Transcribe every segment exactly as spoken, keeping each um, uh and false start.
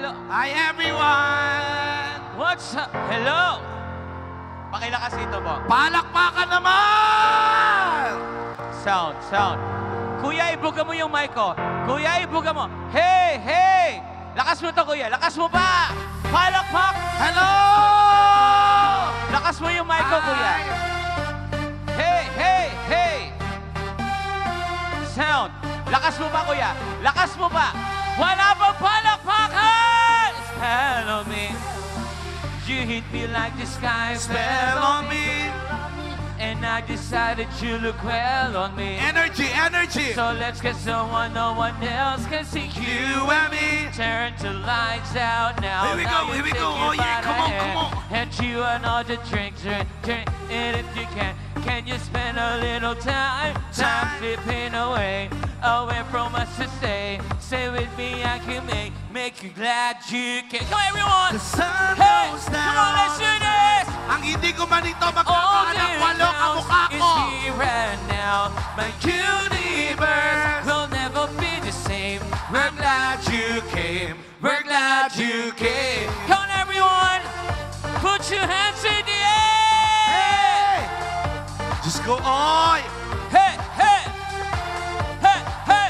hello. Hi, everyone! What's up? Hello! Pakilakas ito po. Palakpakan naman! Sound, sound. Kuya, ibuga mo yung mic ko. Kuya, ibuga mo. Hey, hey! Lakas mo to, kuya. Lakas mo pa! Palakpak! Hello! Lakas mo yung mic ko, kuya. Hey, hey, hey! Sound. Lakas mo pa, kuya. Lakas mo pa. Wala bang palakpakan? Spell on me. You hit me like the sky Spell on me. And I decided you look well on me. Energy, energy. So let's get someone no one else can see. You and me. Turn the lights out now. Here we now go, you here we take go. it Oh yeah, by the come on, hand. come on. And you and all the drinks, drink, drink it if you can. Can you spend a little time, time slipping away, away from us to stay? Stay with me, I can make, make you glad you can. Come on, everyone! The sun Hey, goes come on, let's do down. this! Ang hindi ko man ito All magkakahanap the walo kamukha is ko. here right now. My universe will never be the same. We're glad you came. We're glad you came. Come on, everyone! Put your hands in the air! Hey! Just go, oy! Hey, hey! Hey, hey!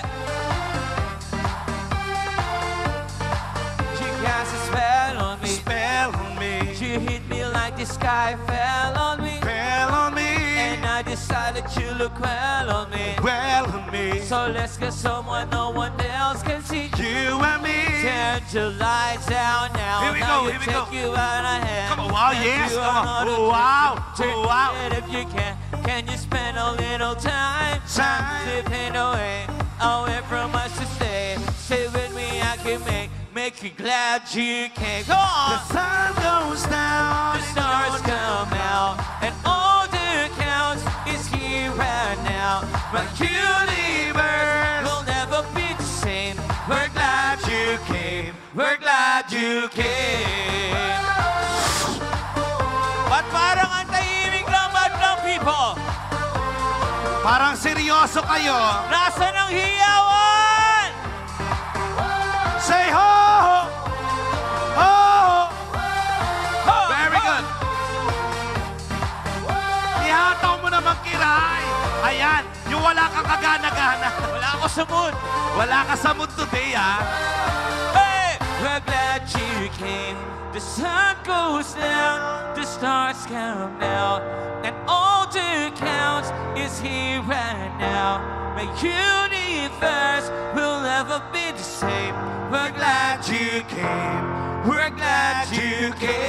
You cast a spell on me. Spell on me. You hit me like the sky fell on me. Spell on me. And I decided you look well on me. Well on me. So let's get someone no one else can see. You and me. Turn the lights out now. Here we now go, you here we take go. you out of hand. Come on, wow, And yes, you come on. are not Oh, a wow, trick. oh, wow. Turn it if you can. Can you spend a little time? Time. Slipping away, away from us to stay. Stay with me, I can make, make you glad you came. Go The on! sun goes down. The stars come out, and all the counts is here right now. My universe will never be the same. We're glad you came. We're glad you came. Ba't parang ang tahimik lang, madlang people? Parang seryoso kayo. Nasaan ang hiyawan? Say ho! Ho! Ho! Very Ho! good. Ihataw mo naman, Kiray. Ayan, yung wala kang kagana-gana. Wala ako sa mood. Wala ka sa mood today, ha? Hey! We're glad you came. The sun goes down, the stars come out, and all the counts is here right now. My universe will never be the same. We're glad you came. We're glad you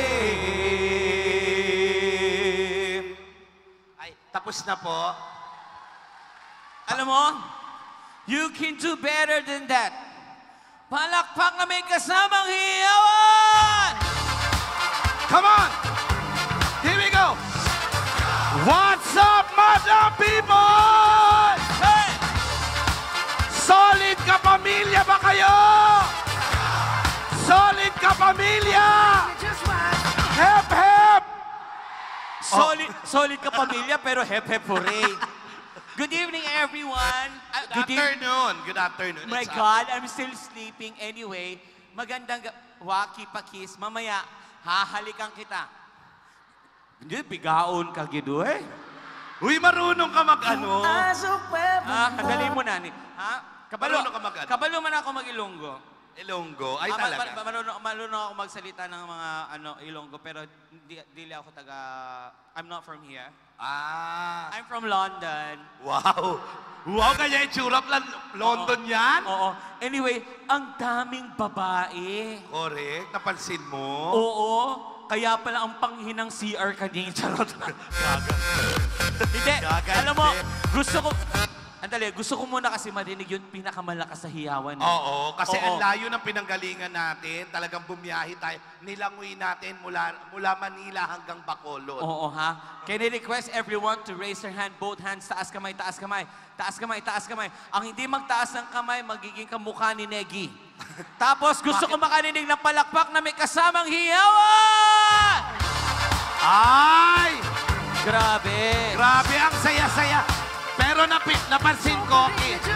came. Ay, tapos na po. Alam mo, you can do better than that. Palakpak na may kasamang hiyawan! Come on! Here we go! What's up, madam people? Hey! Solid ka pamilya ba kayo? Solid ka pamilya! Hep, hep! Solid, solid ka pamilya, pero hep-hep hooray. Good evening, everyone. Uh, Good eve- afternoon. Good afternoon. My It's God, I'm still sleeping anyway. Magandang ga- Wacky pa kiss. Mamaya, hahalikan kita. Hindi, bigaon ka, gido eh. Uy, marunong ka mag-ano. Ah, dali mo na ni. Ha? Kabalo, Marunong ka mag-ano? kabalo man ako mag-Ilonggo. Ilonggo. Ay, Ah, ma- talaga. ma- marunong, marunong ako magsalita ng mga ano Ilonggo, pero di, dili ako taga... I'm not from here. Ah. I'm from London. Wow. Wow, kanya itsura plan London Oo. yan? Oo. Anyway, ang daming babae. Correct. Napansin mo? Oo. Kaya pala ang panghinang C R kanina. Charot. Gaga. Hindi. Gaga, Alam mo, hindi. gusto ko... Andali, gusto ko muna kasi marinig yung pinakamalakas sa hiyawan. Eh. Oo, kasi Oo. ang layo ng pinanggalingan natin. Talagang bumiyahe tayo. Nilangoy natin mula, mula Manila hanggang Bacolod. Oo, ha? Can I request everyone to raise their hand, both hands, taas kamay, taas kamay. Taas kamay, taas kamay. Ang hindi magtaas ng kamay, magiging kamukha ni Negi. Tapos gusto ko makarinig ng palakpak na may kasamang hiyawan! Ay! Grabe! Grabe, ang saya-saya. Pero napi, napansin ko, eh,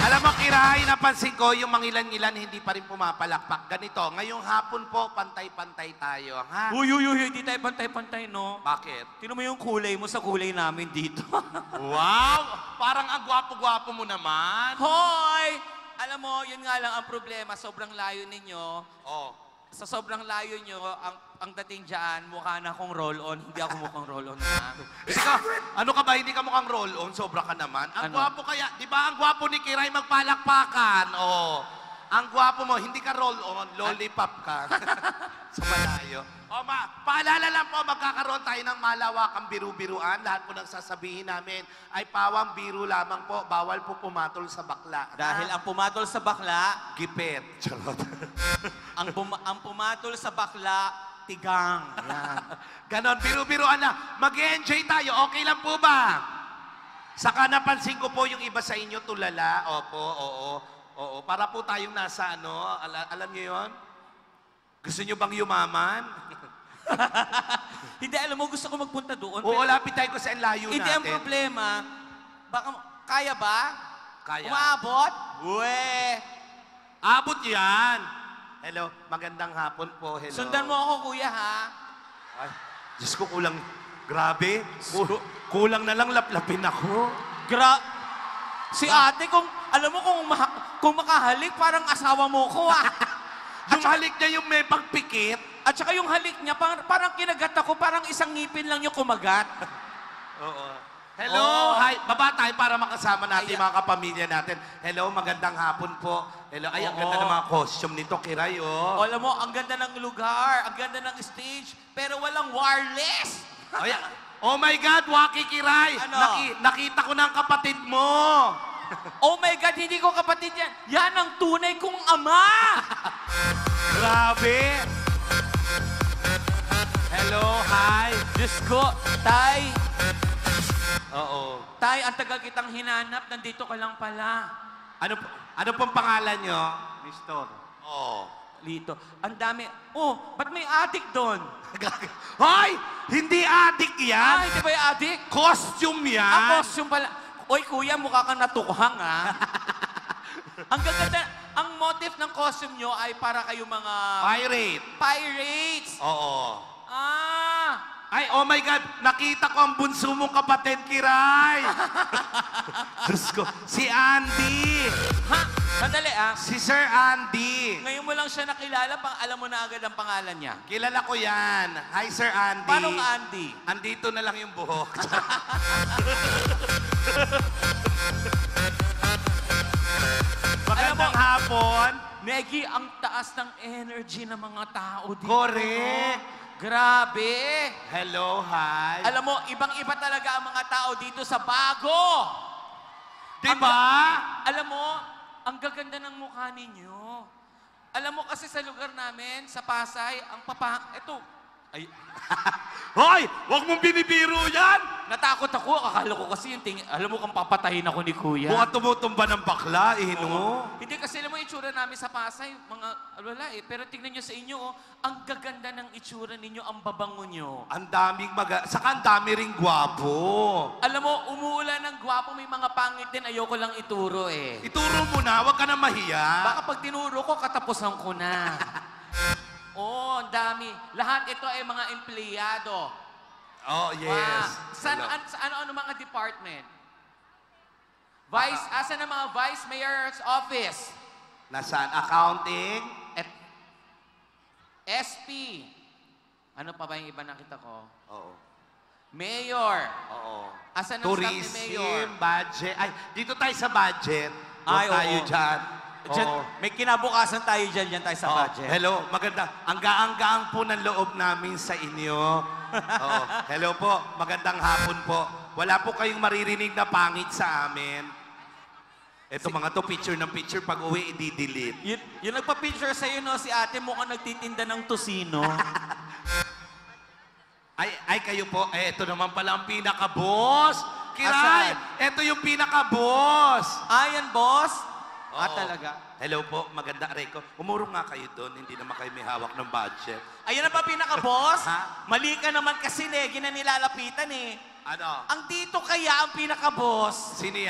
Alam mo, Kiray, napansin ko yung mangilan-ilan hindi pa rin pumapalakpak. Ganito, ngayong hapon po, pantay-pantay tayo, ha? Uy, uy, uy, hindi tayo pantay-pantay, no? Bakit? Tingnan mo yung kulay mo sa kulay namin dito. Wow! Parang ang gwapo-gwapo mo naman. Hoy! Alam mo, yun nga lang ang problema, sobrang layo ninyo. Oh. Sa sobrang layo nyo, ang, ang dating dyan, mukha na akong roll-on. Hindi ako mukhang roll-on na. Sika, ano ka ba? Hindi ka mukhang roll-on. Sobra ka naman. Ang Ano? gwapo kaya. Di ba ang gwapo ni Kiray magpalakpakan? Oh. Ang gwapo mo, hindi ka roll-on. Lollipop ka. Sa malayo. O ma, paalala lang po, magkakaroon tayo ng malawakang biru-biruan. Lahat po ng sasabihin namin ay pawang biro lamang po. Bawal po pumatol sa bakla. Dahil ang pumatol sa bakla, Gipit. Charot. ang, pum ang pumatol sa bakla, tigang. Yan. Ganon, biru-biruan na. Mag-enjoy tayo. Okay lang po ba? Saka napansin ko po yung iba sa inyo tulala. Opo, oo. Oo, para po tayong nasa ano, ala, alam niyo yon? Gusto niyo bang yumaman? Hindi, alam mo, gusto ko magpunta doon. Oo, pero lapit tayo ko sa layo natin. hindi ang problema. Baka, kaya ba? Kaya. Umaabot? Uwe! Abot yan. Hello, magandang hapon po. Hello. Sundan mo ako, kuya, ha? Ay, Diyos ko, kulang. Grabe. Ku- kulang na lang laplapin ako. Gra... Si ate, kung, alam mo, kung, ma kung makahalik, parang asawa mo ko, ah. Yung halik niya yung may pagpikit. At saka yung halik niya, parang, parang kinagat ako, parang isang ngipin lang yung kumagat. Oo. Hello, Oh. hi. Baba tayo para makasama natin Ay, mga kapamilya natin. Hello, magandang hapon po. Hello, ay, ang Oo. ganda ng mga costume nito, Kiray, oh. Alam mo, ang ganda ng lugar, ang ganda ng stage, pero walang wireless. Ay, oh my God, Wacky, Kiray. Ano? Naki, nakita ko ng kapatid mo. Oh my God, hindi ko kapatid yan. Yan ang tunay kong ama. Grabe. Hello, hi. Diyos ko, Tay. Oo. Tay, ang tagal kitang hinanap, nandito ka lang pala. Ano, po- ano pong pangalan nyo? Mister. Oh. Lito. Ang dami. Oh, ba't may adik doon? Hoy! Hindi adik Ah, yan. hindi ba yung adik? Costume yan. Ang costume pala. Oy, kuya, mukha kang natukhang, ah. Ang gaganda, ang motif ng costume nyo ay para kayo mga Pirate. pirates. Oo. Ah! Ay, oh my God, nakita ko ang bunso mong kapatid, Kiray. Diyos ko, si Andy. Ha? Sandali, ah. Si Sir Andy. Ngayon mo lang siya nakilala, pang alam mo na agad ang pangalan niya. Kilala ko yan. Hi, Sir Andy. Paano ka, Andy? Andito na lang yung buhok. Magandang Alam mo- hapon. Negi, ang taas ng energy ng mga tao dito. Correct. Grabe! Hello, hi. Alam mo, ibang-iba talaga ang mga tao dito sa Bago. Di ba? Alam mo, ang gaganda ng mukha ninyo. Alam mo kasi sa lugar namin, sa Pasay, ang papa... Eto, ay, Hoy! Huwag mong binibiro yan! natakot ako. Akala ko kasi yung tingin... Alam mo kung papatayin ako ni Kuya. Mukhang tumutumba ng bakla, eh, no? Hindi kasi alam mo yung itsura namin sa Pasay, mga wala eh. Pero tingnan nyo sa inyo, oh, ang gaganda ng itsura ninyo, ang babango nyo. Ang daming maga... Saka ang dami ring gwapo. Alam mo, umuulan ng gwapo, may mga pangit din, ayoko lang ituro eh. Ituro mo na, huwag ka na mahiya. Baka pag tinuro ko, katapusan ko na. Oh, ang dami. Lahat ito ay mga empleyado. Oh, yes. Wow. San, Hello. an, sa ano-ano mga department? Vice, asan ang mga Vice Mayor's Office? Nasaan? Accounting? At S P. Ano pa ba yung iba nakita ko? Oo. Mayor. Oo. Asan ang staff ni Mayor? Tourism, budget. Ay, dito tayo sa budget. Huwag Ay, oo. tayo dyan. Diyan, Oo. may kinabukasan tayo dyan, dyan tayo sa Oo. budget. Hello, maganda. Ang gaang-gaang po ng loob namin sa inyo. Oo. Hello po, magandang hapon po. Wala po kayong maririnig na pangit sa amin. Ito mga to, picture ng picture. Pag uwi, i-delete. Yun, yung nagpa-picture sa'yo, no, si ate mo mukhang nagtitinda ng tosino. Ay, ay kayo po, eh, ito naman pala ang pinaka-boss. Kiray, Asan? ito yung pinaka-boss. Ayan, boss? Ah, Oo. talaga? Hello po, maganda, Rico. Umurong nga kayo doon, hindi naman kayo may hawak ng budget. Ayan na ba pinaka-boss? Ha? Mali ka naman kasi, Negi, na nilalapitan eh. Ano? Ang dito kaya ang pinaka-boss? Sino yan?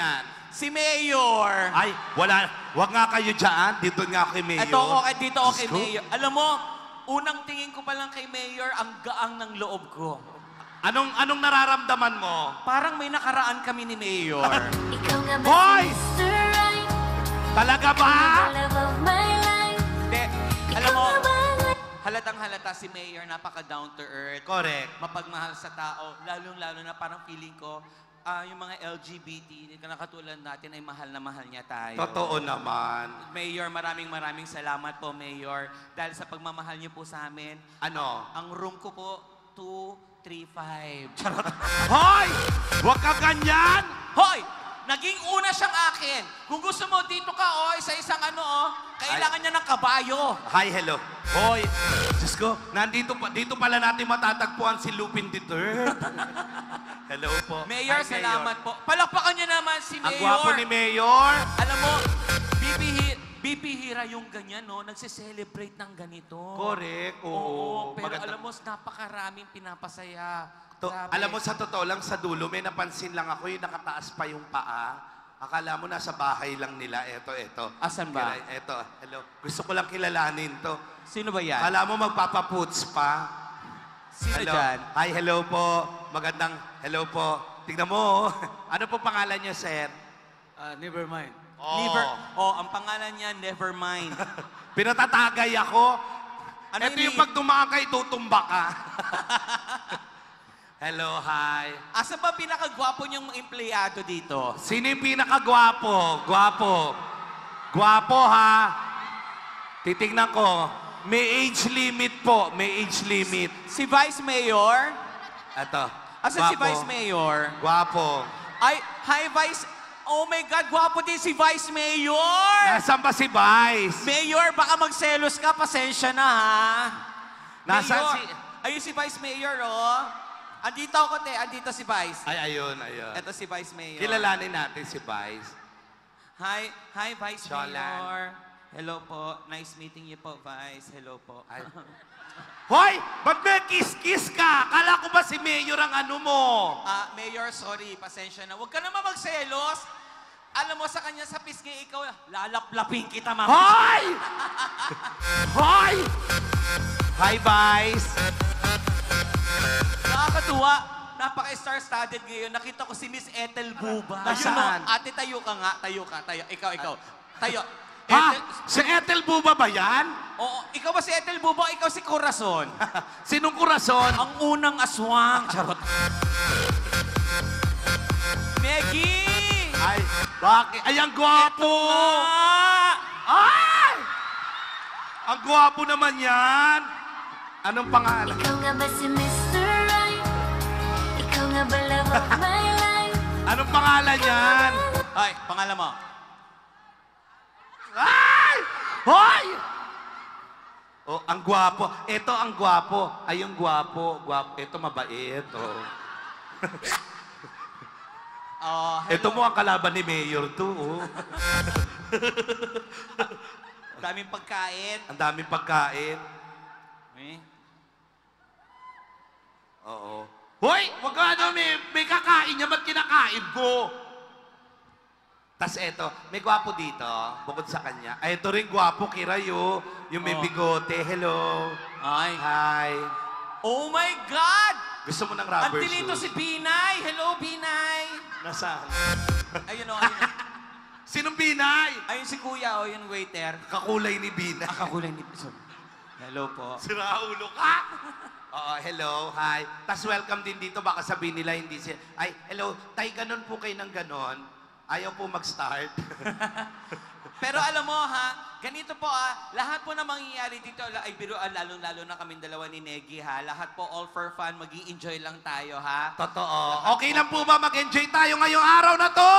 Si Mayor. Ay, wala. Wag nga kayo dyan. Dito nga kay Mayor. Ito ako, okay, dito ako kay Diyos ko. Mayor. Alam mo, unang tingin ko pa lang kay Mayor, ang gaang ng loob ko. Anong, anong nararamdaman mo? Parang may nakaraan kami ni Mayor. Ikaw nga ba Hoy! si Mister Right? Talaga ba? The love of my life. Hindi, alam mo, Ikaw nga ba? halatang halata si Mayor, napaka down to earth. Correct. Mapagmahal sa tao, lalong-lalo na parang feeling ko, ah, yung mga L G B T na katulad natin ay mahal na mahal niya tayo. Totoo naman. Mayor, maraming maraming salamat po, Mayor. Dahil sa pagmamahal niyo po sa amin, Ano? ang room ko po, two three five. Charot. Hoy! Huwag ka ganyan! Hoy! Naging una siyang akin. Kung gusto mo, dito ka, oh, isa-isang ano, oh. Kailangan niya ng kabayo. Hi, hello. Hoy! Diyos ko, nandito pa, dito pala natin matatagpuan si Lupin the Third. Hello po. Mayor, Hi, salamat po. Palakpakan niyo naman si Ang Mayor. gwapo ni Mayor. Alam mo, bibihira, bibihira yung ganyan, no? Nagse-celebrate ng ganito. Correct. Oo. Oo, pero Maganda. alam mo, napakaraming pinapasaya. To, Grabe. alam mo, sa totoo lang, sa dulo, may napansin lang ako yung nakataas pa yung paa. Akala mo nasa bahay lang nila. Eto, eto. Asan ba? Kiray, eto, hello. Gusto ko lang kilalanin to. Sino ba yan? Akala mo magpapaputs pa. Sino Hello. dyan? Hi, hello po. Magandang hello po. Tignan mo, oh. Ano po pangalan niyo, sir? Uh, never mind. Oh. Never. Oh, ang pangalan niya, Nevermind. Pinatatagay ako. Ano Ito yun yung eh? pag tumakas ka, itutumba ka. Hello, hi. Asa ba pinakagwapo niyong empleyado dito? Sino yung pinakagwapo? Gwapo. Gwapo, ha? Titignan ko. May age limit po. May age limit. Si Vice Mayor? Ito. Asa si Gwapo. Vice Mayor? Gwapo. Ay, hi Vice. Oh my God, gwapo din si Vice Mayor! Nasaan ba si Vice? Mayor, baka magselos ka, pasensya na ha. Nasaan Mayor, si... ayun si Vice Mayor, oh. Andito ako, te. Andito si Vice. Ay, ayun, ayun. Ito si Vice Mayor. Kilalanin natin si Vice. Hi, hi Vice Cholan. Mayor. Hello po. Nice meeting you po, Vice. Hello po. Ay. Hoy! Ba't may kiss-kiss ka? Kala ko ba si Mayor ang ano mo? Ah, Mayor, sorry. Pasensya na. Huwag ka naman magselos. Alam mo, sa kanya sa pisngi, ikaw, lalaplapin kita, mama. Hoy! Hoy! Hi, Vice. Nakakatuwa. Napaka-star-studded ngayon. Nakita ko si Miss Ethel Buba. Nasaan? Ayun, no? Ate, tayo ka nga. Tayo ka. Tayo. Ikaw, ikaw. Tayo. Ha? Ethel- Si Ethel Buba ba yan? Oo, ikaw ba si Ethel Buba? Ikaw si Corazon. Sinong kurason? Ang unang aswang. Charot. Negi! Ay, bakit? Ay, ang gwapo! Ah! Ay! Ang gwapo naman yan! Anong pangalan? Ikaw nga ba si Mister Right? Ikaw nga ba love of my life? Anong pangalan yan? Ay, pangalan mo. Ay! Hoy! Oh, ang gwapo. Ito ang gwapo. Ay, yung gwapo. Gwapo. Ito mabait. Oh. Oh, hello. Ito mo ang kalaban ni Mayor to. Oh. Daming pagkain. Ang daming pagkain. Eh? Oo. Hoy! Wag ka ano, may, may kakain niya. Ba't kinakain ko? Tas eto, may gwapo dito, bukod sa kanya. Ay, ito rin gwapo, Kiray, oh. Yung may Oh. bigote. Hello. Ay. Hi. Oh my God! Gusto mo ng rubber Andito shoes? si Binay. Hello, Binay. Nasaan? Ayun o, ayun o. Sinong Binay? Ayun si Kuya o, yung waiter. Kakulay ni Binay. Akakulay ni... Sorry. Hello po. Sira ulo ka. Oo, hello, hi. Tas welcome din dito. Baka sabihin nila hindi siya. Ay, hello, tay, ganon po kayo ng ganon. Ayaw po mag-start. Pero alam mo ha, ganito po ah, lahat po na mangyayari dito ay biruan, lalong-lalo na kaming dalawa ni Negi ha. Lahat po all for fun, mag enjoy lang tayo ha. Totoo. Okay lang po ba mag-enjoy tayo ngayong araw na to?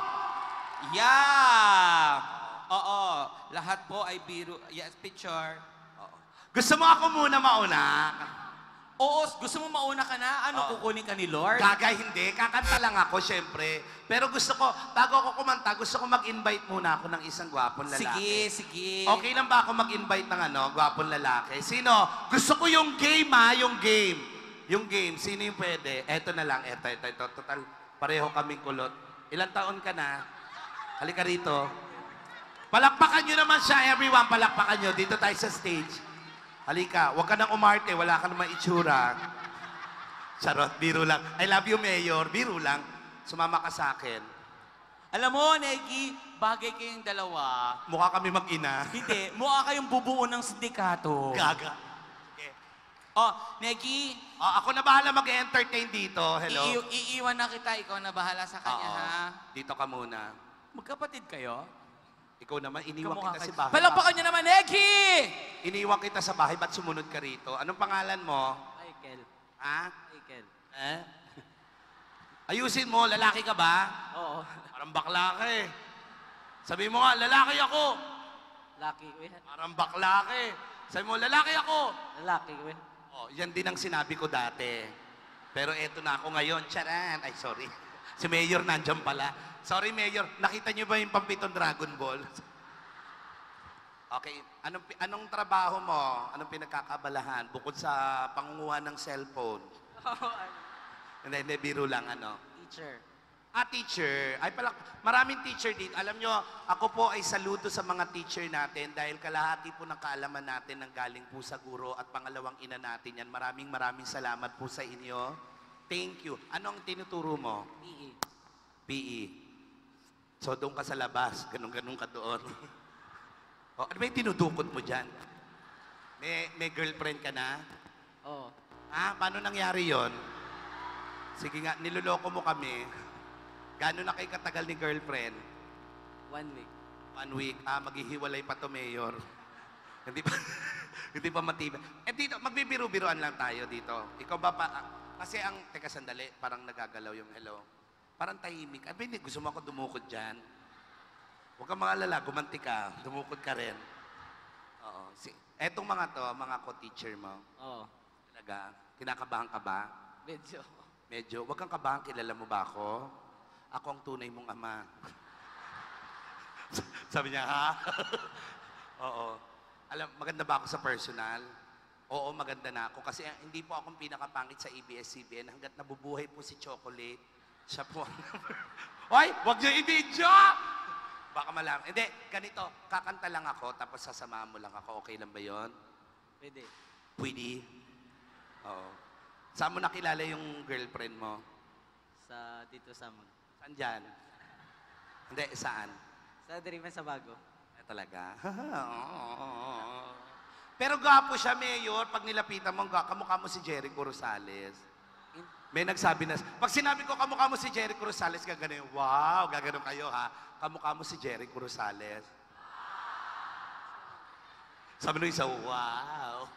Yeah! Oo, lahat po ay biro. Yes, picture. Gusto mo ako muna mauna? Oo, gusto mo mauna ka na? Ano, Oo. kukunin ka ni Lord? Gagay, hindi. Kakanta lang ako, syempre. Pero gusto ko, bago ako kumanta, gusto ko mag-invite muna ako ng isang gwapong lalaki. Sige, sige. Okay lang ba ako mag-invite ng ano, gwapong lalaki? Sino? Gusto ko yung game, ha? Yung game. Yung game. Sino yung pwede? Eto na lang. Eto, eto, eto. Total, pareho kaming kulot. Ilang taon ka na? Halika rito. Palakpakan nyo naman siya, everyone. Palakpakan nyo. Dito tayo sa stage. Halika. Huwag ka nang umarte. Wala ka namang itsura. Charot. Biro lang. I love you, Mayor. Biro lang. Sumama ka sa akin. Alam mo, Negi, bagay kayong dalawa. Mukha kami mag-ina. Hindi, mukha kayong bubuo ng sindikato. Gaga. Okay. Oh, Negi, Oh, ako na bahala mag-entertain dito. Hello. ii- iiwan na kita. Ikaw na bahala sa kanya, Oo. ha? Dito ka muna. Magkapatid kayo? Ikaw naman, iniwan Kamukha kita kayo. sa bahay. Palakpakan niyo naman, Negi! Iniwan kita sa bahay, ba't sumunod ka rito? Anong pangalan mo? Michael. Ha? Michael. Eh? Ayusin mo, lalaki ka ba? Oo. Parang bakla ka eh. Sabi mo nga, lalaki ako. Lucky, we. Parang bakla ka eh. Sabi mo, lalaki ako. Lalaki, we. Oh, yan din ang sinabi ko dati. Pero eto na ako ngayon. Charan! Ay, sorry. Si Mayor nandyan pala. Sorry, Mayor. Nakita niyo ba yung pampitong Dragon Ball? Okay. Anong, pi- anong trabaho mo? Anong pinagkakabalahan? Bukod sa pangunguha ng cellphone. Hindi, hindi. Biro lang, ano. Teacher. Ah, teacher. Ay, pala, maraming teacher dito. Alam nyo, ako po ay saludo sa mga teacher natin dahil kalahati po ng kaalaman natin ng galing po sa guro at pangalawang ina natin yan. Maraming maraming salamat po sa inyo. Thank you. Anong tinuturo mo? P E. P E. So, doon ka sa labas. Ganun-ganun ka doon. O, ano ba yung tinudukot mo dyan? May, may girlfriend ka na? Oo. Ah, paano nangyari yon? Sige nga, niloloko mo kami. Gano'n na kayo katagal ni girlfriend? One week. One week. Ah, maghihiwalay pa to, Mayor. Hindi pa, hindi pa matibay. Eh dito, magbibiru-biruan lang tayo dito. Ikaw ba pa, ah, kasi ang, teka sandali, parang nagagalaw yung hello. Parang tahimik. Abi, hindi, gusto mo ako dumukod dyan. Huwag kang maalala, gumanti ka. Dumukod ka rin. Oo. Si, etong mga to, mga ko-teacher mo. Oo. Talaga, kinakabahan ka ba? Medyo. Medyo. Huwag kang kabahan, kilala mo ba ako? Ako ang tunay mong ama. Sabi niya, ha? Oo. Alam, maganda ba ako sa personal? Oo, maganda na ako. Kasi eh, hindi po akong pinakapangit sa A B S C B N hanggat nabubuhay po si Chocolate. Siya po ang number. Hoy, wag niyo i-video! Baka malam. Hindi, ganito. Kakanta lang ako, tapos sasamahan mo lang ako. Okay lang ba yon? Pwede. Pwede? Oo. Saan mo nakilala yung girlfriend mo? Sa dito sa mag. Saan dyan? Hindi, saan? Sa Dreamen sa Bago. Eh, talaga? Pero gapo siya, Mayor. Pag nilapitan mo, ga- kamukha mo si Jericho Rosales. May nagsabi na, pag sinabi ko kamukha mo si Jericho Rosales, gagano yung, wow, gagano kayo ha. Kamukha mo si Jericho Rosales. Sabi nung isa, wow.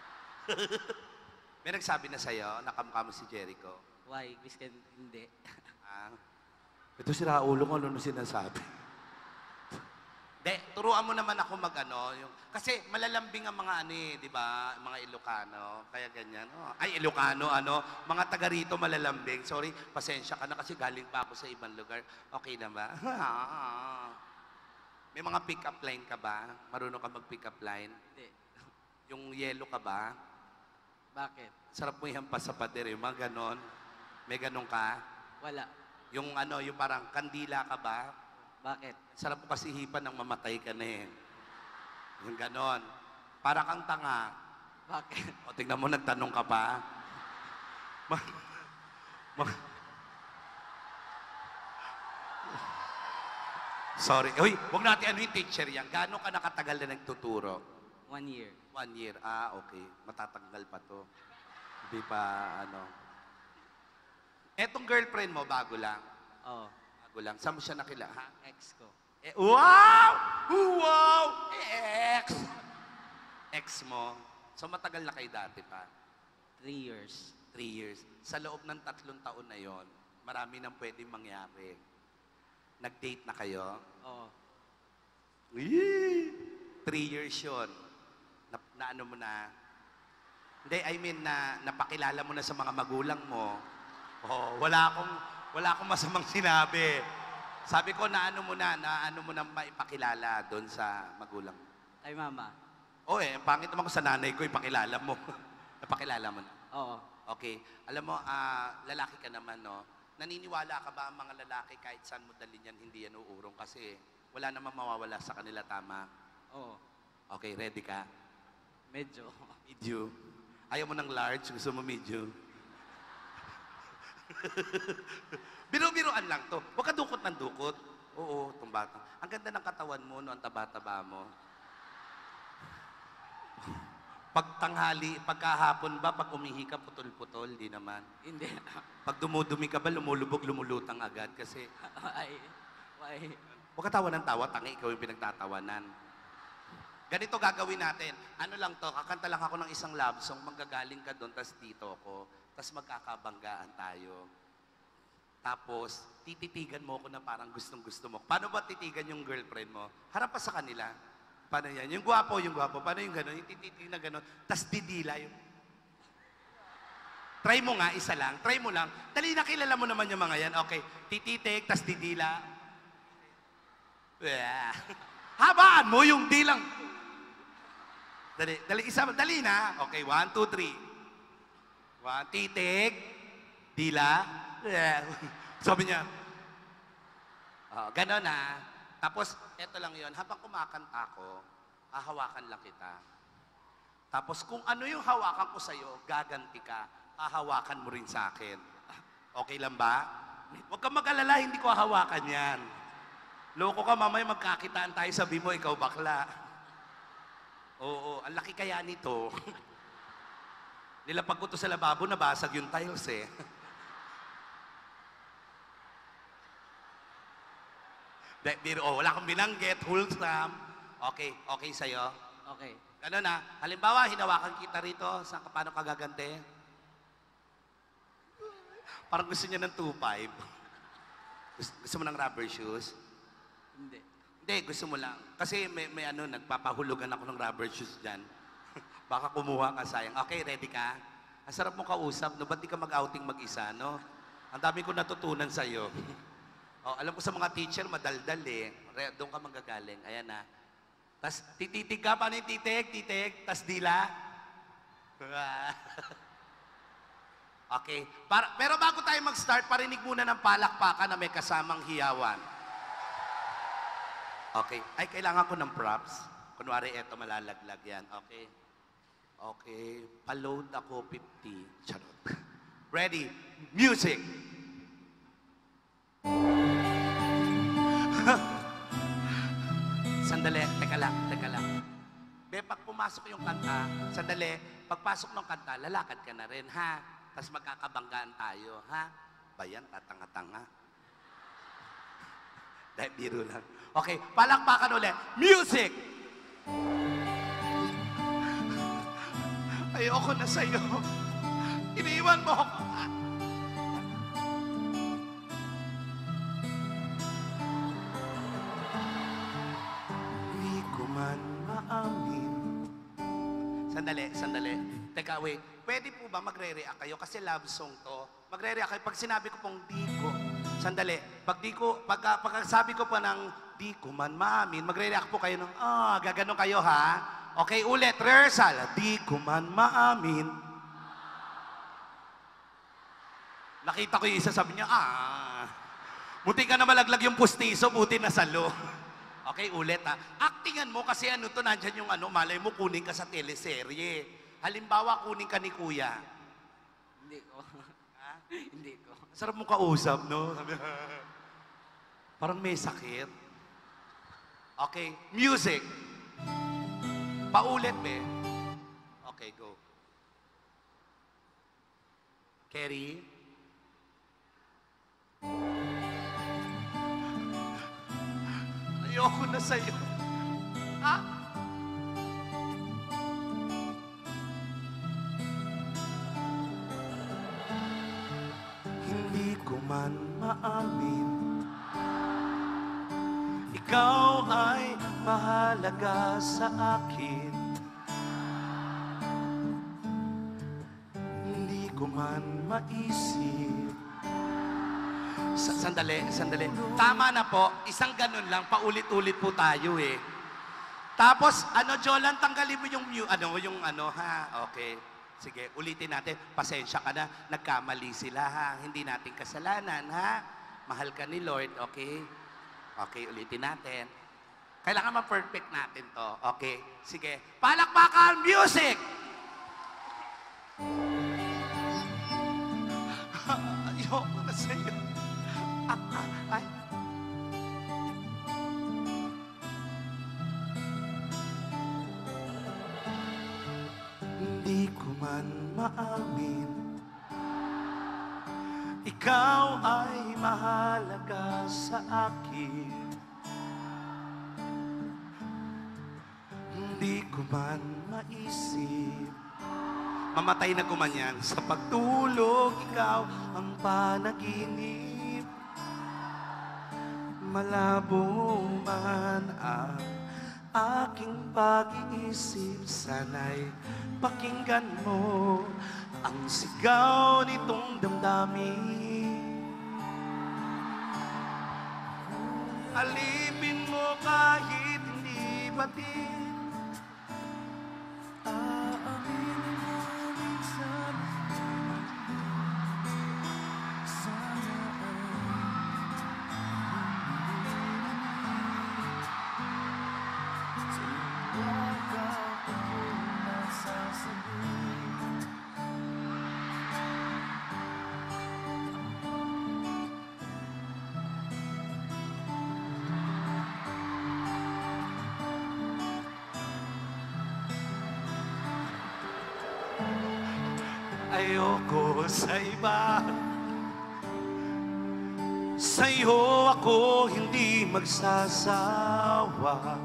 May nagsabi na sa'yo na kamukha mo si Jericho. Why? Biskan hindi. Ah. Ito si Raulo ko, ano nung sinasabi? De, turuan mo naman ako mag-ano. Yung, kasi malalambing ang mga ano eh, di ba? Mga Ilocano. Kaya ganyan. Oh. Ay, Ilocano, ano? Mga taga rito malalambing. Sorry, pasensya ka na kasi galing pa ako sa ibang lugar. Okay na ba? May mga pick-up line ka ba? Marunong ka mag-pick-up line? Hindi. Yung yellow ka ba? Bakit? Sarap mo yan pa sa pader, yung mga ganon. May ganon ka? Wala. Yung ano, yung parang kandila ka ba? Bakit? Sarap mo kasi hipan ng mamatay ka na eh. Yung ganon. Para kang tanga. Bakit? O tingnan mo, nagtanong ka pa. Ma ma Sorry. Uy, huwag natin ano yung teacher yan. Gano'n ka nakatagal na nagtuturo? One year. One year. Ah, okay. Matatanggal pa to. Hindi pa, ano. Etong girlfriend mo, bago lang. Oo. Bago lang. Saan mo siya nakila, ha? Ex ko. Eh, wow! Wow! Ex! Ex mo. So, matagal na kayo dati pa? Three years. Three years. Sa loob ng tatlong taon na yon, marami nang pwedeng mangyari. Nag-date na kayo? Oo. Wee! Three years yun. Na, na ano mo na? Hindi, I mean, na napakilala mo na sa mga magulang mo. Oh, wala akong, wala akong masamang sinabi. Sabi ko, na ano mo na, na ano mo na maipakilala doon sa magulang. Kay mama. Oh, eh, pangit naman ko sa nanay ko, ipakilala mo. Napakilala mo na. Oo. Okay. Alam mo, ah, lalaki ka naman, no? naniniwala ka ba ang mga lalaki kahit saan mo dalhin yan, hindi yan uurong kasi wala namang mawawala sa kanila, tama? Oo. Okay, ready ka? Medyo. Medyo. Ayaw mo ng large, gusto mo medyo. Biro-biroan lang to. Huwag ka dukot ng dukot. Oo, itong bata. Ang ganda ng katawan mo, no, ang taba-taba mo. Pag tanghali, pagkahapon ba, pag umihi ka, putol-putol, di naman. Hindi. Pag dumudumi ka ba, lumulubog, lumulutang agad kasi Ay. Ay. huwag ka tawa ng tawa, tangi, ikaw yung pinagtatawanan. Ganito gagawin natin. Ano lang to, kakanta lang ako ng isang love song, manggagaling ka doon, tas dito ako, tas magkakabanggaan tayo. Tapos, tititigan mo ako na parang gustong-gusto mo. Paano ba titigan yung girlfriend mo? Harap pa sa kanila. Paano yan? Yung gwapo, yung gwapo. Paano yung gano'n? Yung tititig na gano'n. Tas didila yung... Try mo nga, isa lang. Try mo lang. Dali, nakilala mo naman yung mga yan. Okay. Tititig, tas didila. Yeah. Habaan mo yung dilang. Dali, dali, isa, dali na. Okay, one, two, three. One, titig, dila. Yeah. Sabi niya, oh, gano'n na. Tapos, eto lang yon. Habang kumakanta ako, hahawakan lang kita. Tapos, kung ano yung hawakan ko sa'yo, gaganti ka, hahawakan mo rin sa akin. Okay lang ba? Huwag kang mag-alala, hindi ko hahawakan yan. Loko ka, mamaya magkakitaan tayo, sabi mo, ikaw bakla. Oo, ang laki kaya nito. Nilapag ko to sa lababo, nabasag yung tiles eh. Pero, oh, wala akong binanggit, wholesome. Okay, okay sa'yo? Okay. Ano na? Halimbawa, hinawakan kita rito, saan ka, paano ka gagante? Parang gusto niya ng two five. Gusto, gusto mo ng rubber shoes? Hindi. Hindi, gusto mo lang. Kasi may, may ano, nagpapahulugan ako ng rubber shoes dyan. Baka kumuha ka, sayang. Okay, ready ka? Ang sarap mo kausap, no? Ba't di ka mag-outing mag-isa, no? Ang dami ko natutunan sa'yo. Oh, alam ko sa mga teacher, madaldal eh. Doon ka manggagaling. Ayan na. Tapos, tititig ka. Paano yung titig? Titig. Tapos dila. Okay. Para, pero bago tayo mag-start, parinig muna ng palakpakan na may kasamang hiyawan. Okay. Ay, kailangan ko ng props. Kunwari, eto, malalaglag yan. Okay. Okay. Paload ako fifty. Charot. Ready? Music! Sandali, teka lang, teka lang. Be, pag pumasok yung kanta, sandali, pagpasok ng kanta, lalakad ka na rin, ha? Tapos magkakabanggaan tayo, ha? Bayan, tatanga-tanga. Dahil biro lang. Okay, palakpakan ulit. Music! Ayoko na sa'yo. Iniiwan mo ako. Maamin. Sandali, sandali. Teka, wait. Pwede po ba magre-react kayo? Kasi love song to. Magre-react kayo. Pag sinabi ko pong di ko, sandali. Pag di ko, pag, pag sabi ko pa ng di ko man maamin, magre-react po kayo ng, ah, gaganon kayo ha. Okay, ulit. Rehearsal. Di ko man maamin. Nakita ko yung isa, sabi niya, ah. Buti ka na malaglag yung pustiso, buti na salo. Okay, ulit ha. Actingan mo kasi ano to, nandyan yung ano, malay mo kunin ka sa teleserye. Halimbawa, kunin ka ni kuya. Hindi ko. Ha? Hindi ko. Sarap mo kausap, no? Parang may sakit. Okay, music. Paulit, be. Okay, go. Kerry. Ayoko na sa'yo. Ha? Hindi ko man maamin, ikaw ay mahalaga sa akin. Hindi ko man maisip. Sa sandali, sandali. Tama na po, isang ganun lang, paulit-ulit po tayo eh. Tapos, ano, Jolan, tanggalin mo yung, mu- ano, yung ano, ha? Okay. Sige, ulitin natin. Pasensya ka na. Nagkamali sila, ha? Hindi natin kasalanan, ha? Mahal ka ni Lord, okay? Okay, ulitin natin. Kailangan ma-perfect natin to. Okay? Sige. Palakpakan! Music! Ayoko na sa'yo. Ah, ah, ay. Hindi ko man maamin, ikaw ay mahalaga sa akin. Hindi ko man maisip, mamatay na kumanyan sa pagtulog, ikaw ang panaginip. Malabo man ang aking pag-iisip, sana'y pakinggan mo ang sigaw nitong damdamin. Alipin mo kahit hindi batid, aaminin mo minsan, sana ayoko sa iba, sa'yo ako hindi magsasawa.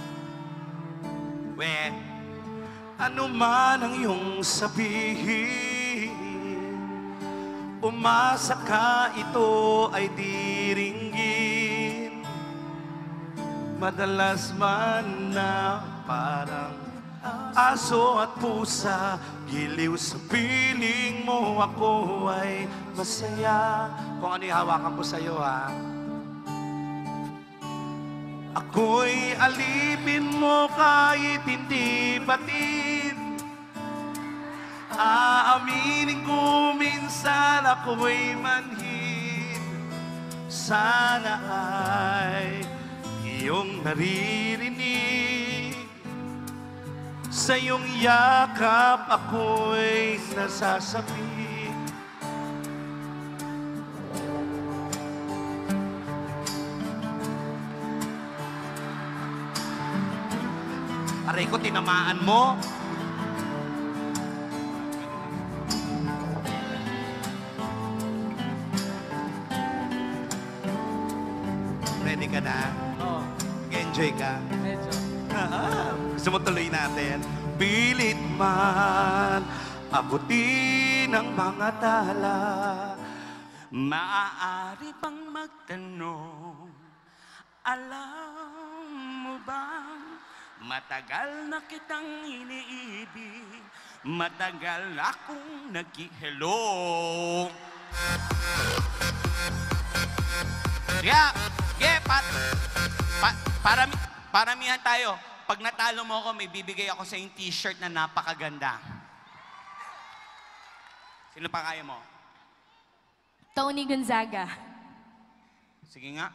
We, ano man ang iyong sabihin, umasa ka ito ay diringgin. Madalas man na parang aso at pusa, giliw sa piling mo, ako ay masaya. Kung ano yung hawakan ko sa'yo, ha? Ako'y alipin mo kahit hindi batid, aaminin ko minsan ako'y manhid. Sana ay iyong naririnig, sa iyong yakap ako'y nasasabi. Aray ko, tinamaan mo. Ready ka na? Oo. Enjoy ka? Medyo. Gusto mo tuloy natin? Pilit man abutin ang mga tala, Maaari bang magtanong, alam mo bang matagal na kitang iniibig, matagal akong nag-hello. Yeah, yeah, pa, pa, para, paramihan tayo. Pag natalo mo ako, may bibigay ako sa yung t-shirt na napakaganda. Sino pa kaya mo? Tony Gonzaga. Sige nga.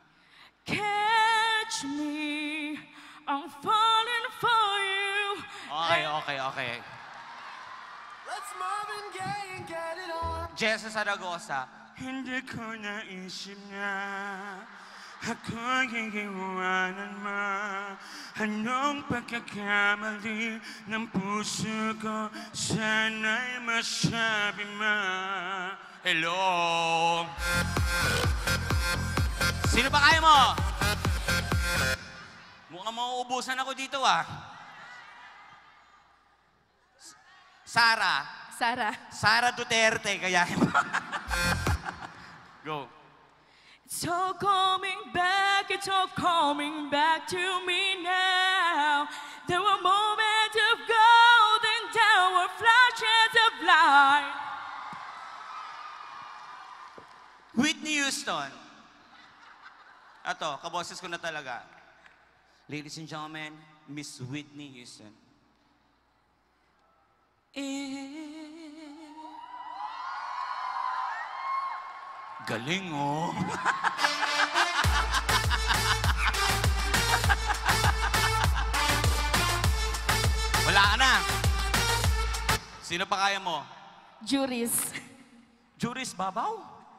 Catch me, I'm falling for you. Okay, okay, okay. Let's Marvin Gaye and get it on. Jessa Zaragoza. Hindi ko naisip na ako'y iiwanan mo. Anong pagkakamali ng puso ko, sana'y masabi mo. Hello? Sino ba kaya mo? Mukhang mauubusan ako dito, ah. Sara. Sara. Sara Duterte, kaya mo. Go. It's all coming back, it's all coming back to me now. There were moments of gold and there were flashes of light. Whitney Houston. Ato, kaboses ko na talaga. Ladies and gentlemen, Miss Whitney Houston. Eh. Galing, oh. Wala ka na. Sino pa kaya mo? Juris. Juris Babaw?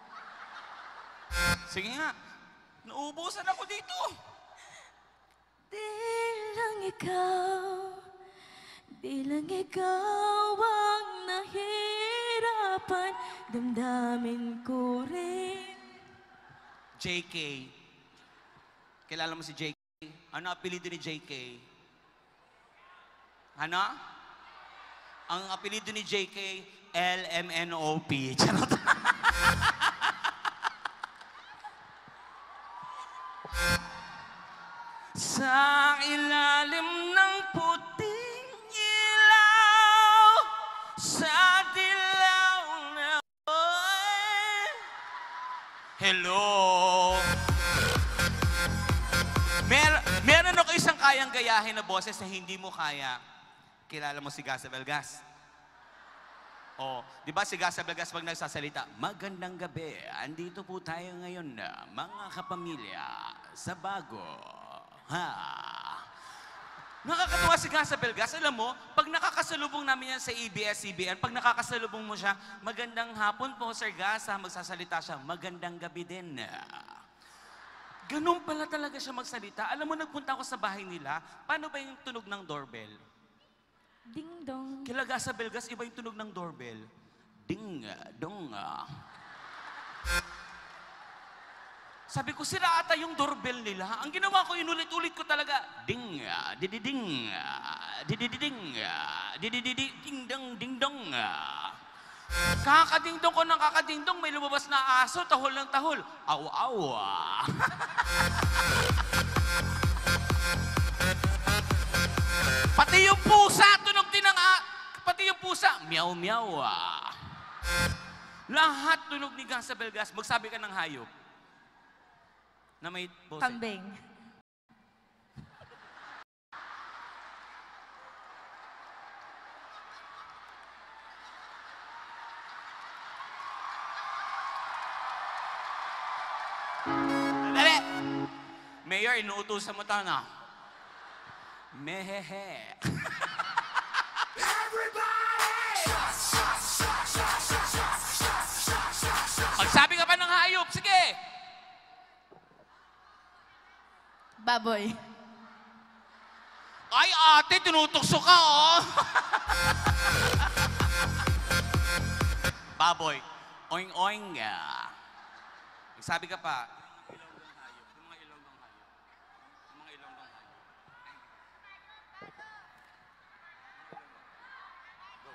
Sige nga. Nauubusan ako dito. Di lang ikaw, di lang ikaw ang nahirapan, damdamin ko rin. J K. Kilala mo si J K? Ano apelido ni J K? Ano? Ang apelido ni J K, L M N O P. Charot. Sa ilalim ng puting ilaw, sa dilaw na oy. Hello! Mer meron ako isang kayang gayahin na boses na hindi mo kaya. Kilala mo si Gasa Belgas? Oh, di ba si Gasa Belgas pag nagsasalita, magandang gabi, andito po tayo ngayon na mga kapamilya sa Bago. Ha? Nakakatuwa si Gasa Belgas. Alam mo, pag nakakasalubong namin yan sa A B S C B N, pag nakakasalubong mo siya, magandang hapon po, Sir Gasa, magsasalita siya, magandang gabi din. Ganun pala talaga siya magsalita. Alam mo, nagpunta ako sa bahay nila, paano ba yung tunog ng doorbell? Ding dong. Kila Gasa Belgas, iba yung tunog ng doorbell. Ding, dong. Sabi ko, sira ata yung doorbell nila. Ang ginawa ko, inulit-ulit ko talaga. Ding, dididing, didididing, didididing, dong, ding, dong. Kakadingdong ko ng kakadingdong, may lumabas na aso, tahol ng tahol. Aw-aw. Pati yung pusa, tunog din ang... Pati yung pusa, meow-meow. Lahat tunog ni Gasa Belgas. Magsabi ka ng hayop. Na may boses. Kambing. Dali! Mayor, inuutusan mo ito na. Mehehe. Magsabi ka pa ng hayop, sige! Baboy. Ay, ate, tinutokso ka, oh! Baboy. Oing-oing. Magsabi ka pa. Yung mga ilong ng hayop. Yung mga ilong ng hayop. Go.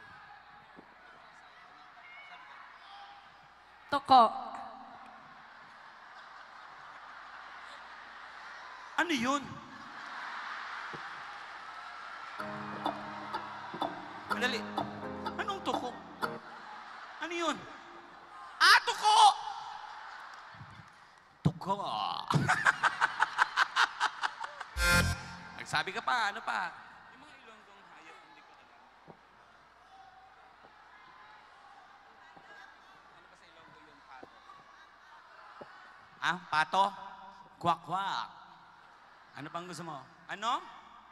Toko. Ano yun? Madali. Anong tuko? Ano yun? Ah, tuko! Tuko. Nagsabi ka pa, ano pa? Yung mga ilonggong hayop, hindi ko alam. Ano ba sa ilonggo yung pato? Ah, pato? Kwak-kwak. Ano pang gusto mo? Ano?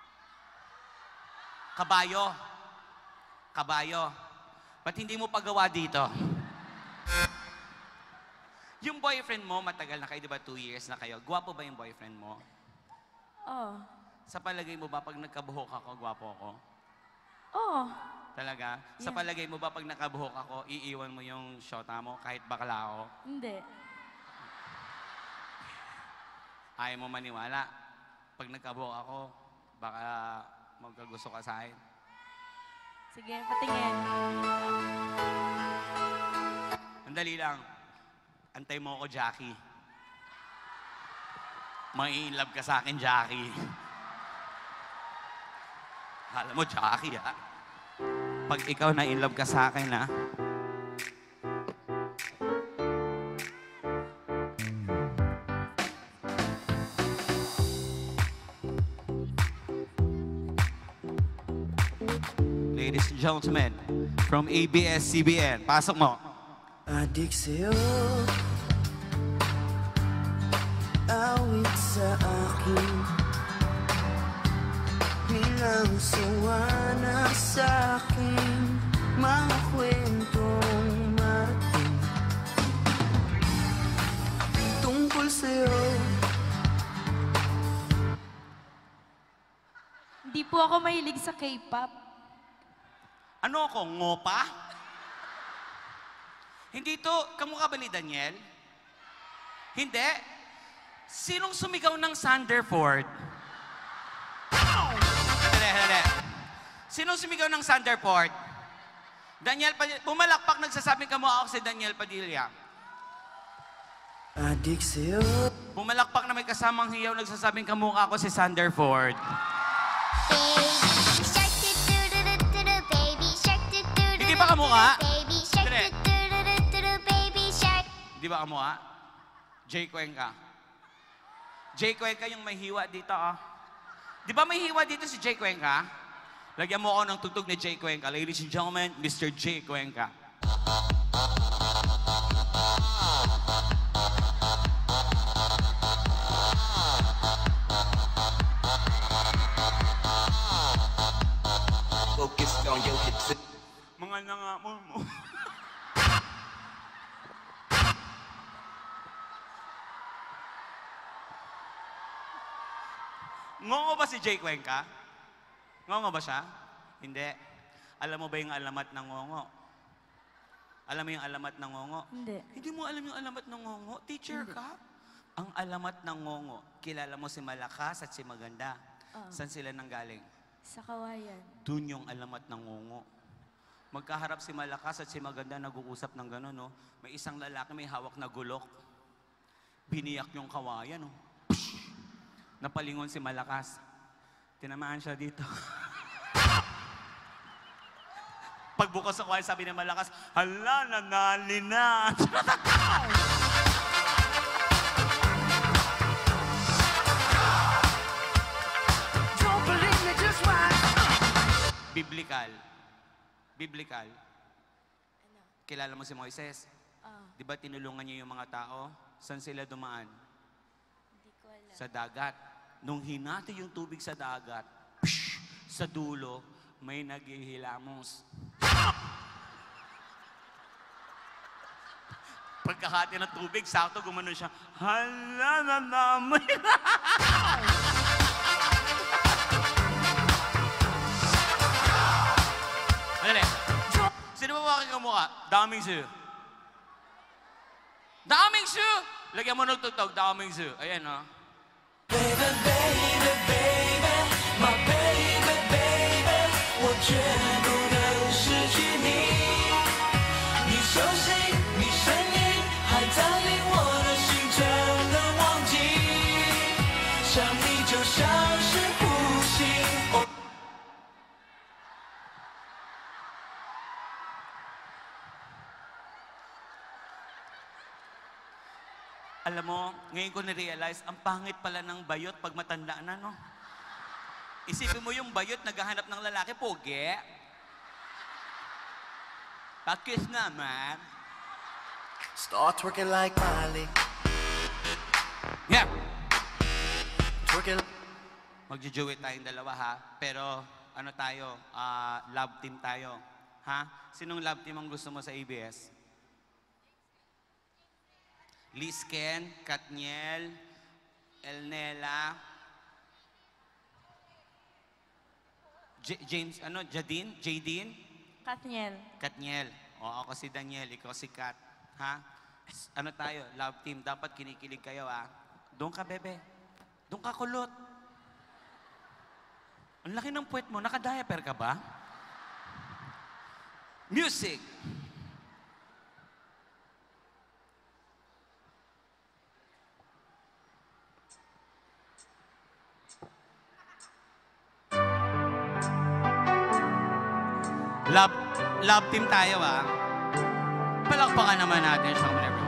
Kabayo. Kabayo. Ba't hindi mo pagawa dito? Yung boyfriend mo, matagal na kayo, di ba? Two years na kayo. Gwapo ba yung boyfriend mo? Oh. Sa palagay mo ba, pag nagkabuhok ako, gwapo ako? Oh. Talaga? Sa Yeah. palagay mo ba, pag nakabuhok ako, iiwan mo yung shota mo kahit bakla ako? Hindi. Ayaw mo maniwala. Pag nagkabuhok ako, baka magkagusto ka sa akin. Sige, patingin. Andali lang. Antay mo ako, Jackie. Mai-inlove ka sa akin, Jackie. Alam mo, Jackie, ha? Pag ikaw na-inlove ka sa akin, ha? ladies and gentlemen, from A B S C B N. Pasok mo. Adik sa'yo, awit sa akin, bilang sawana sa akin, mga kwentong marating tungkol sa'yo. Hindi po ako mahilig sa K-pop. Ano ako, ngopa? Hindi to, kamukha ba ni Daniel? Hindi. Sinong sumigaw ng Sanderford? Hindi, hindi. Sinong sumigaw ng Sanderford? Daniel Padilla. Pumalakpak, nagsasabing kamukha ako si Daniel Padilla. Adik sa'yo. Pumalakpak na may kasamang hiyaw, nagsasabing kamukha ako si Sanderford. Hindi ba kamukha? Di ba kamukha? Jay Cuenca. Jay Cuenca yung may hiwa dito, ah. Di ba may hiwa dito si Jay Cuenca? Lagyan mo ako ng tugtog ni Jay Cuenca. Ladies and gentlemen, Mister Jay Cuenca. Focus on your hips. Mga nanga mo mo. Ngongo ba si Jay Cuenca? Ngongo ba siya? Hindi. Alam mo ba yung alamat ng ngongo? Alam mo yung alamat ng ngongo? Hindi. Hindi mo alam yung alamat ng ngongo? Teacher Hindi. ka? Ang alamat ng ngongo, kilala mo si Malakas at si Maganda. Oo. Saan sila nanggaling? Sa kawayan. Dun yung alamat ng ngongo. Magkaharap si Malakas at si Maganda, nag-uusap ng gano'n, no? May isang lalaki may hawak na gulok. Biniyak yung kawayan, no? Napalingon si Malakas. Tinamaan siya dito. Pagbukas sa kawayan, sabi ni Malakas, hala, nanali na. Don't believe me, just watch. Biblical. Biblical. Kilala mo si Moises? Ah, Di ba tinulungan niya yung mga tao? Saan sila dumaan? hindi ko alam. Sa dagat. Nung hinati yung tubig sa dagat, psh, sa dulo, may naghihilamos. Pagkahati ng tubig, sakto gumano siya, hala na namin. Madali. Sino ba bakit kamukha? Daming Su. Daming Su! Lagyan mo ng tugtog, Daming Su. Ayan, oh. Baby, baby, baby, my baby, baby， 我绝不能失去你。你手心，你声音，还占领我的心，怎能忘记？想你就像是呼吸。哦 Alam mo, ngayon ko na-realize, ang pangit pala ng bayot pag matanda na, no? Isipin mo yung bayot, naghahanap ng lalaki, pogi. Pakis naman. Start twerking like Miley. Yeah. Twerking. Magjujuwit tayong dalawa, ha? Pero, ano tayo? Ah, love team tayo. Ha? Sinong love team ang gusto mo sa A B S? Lisken, Katniel, Elnela, J James, ano, Jadine? Jadine? Kathniel. Katniel. O, ako si Daniel, ikaw si Kat. Ha? S- Ano tayo? Love team. Dapat kinikilig kayo, ha? Doon ka, bebe. Doon ka, kulot. Ang laki ng puwet mo. Naka-diaper ka ba? Music! Love, love team tayo, ah. Palakpakan naman natin siya whenever.